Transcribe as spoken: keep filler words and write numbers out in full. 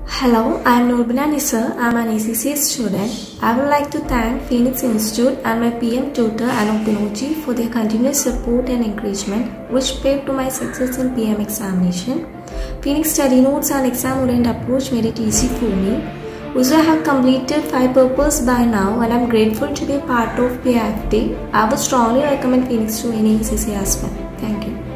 Hello, I am Noorbina Nissar. I am an A C C A student. I would like to thank Phoenix Institute and my P M tutor Anup Binoji for their continuous support and encouragement which paved to my success in P M examination. Phoenix study notes and exam-oriented approach made it easy for me. Also, I have completed five papers by now and I am grateful to be a part of P I F T. I would strongly recommend Phoenix to any A C C A aspirant. Thank you.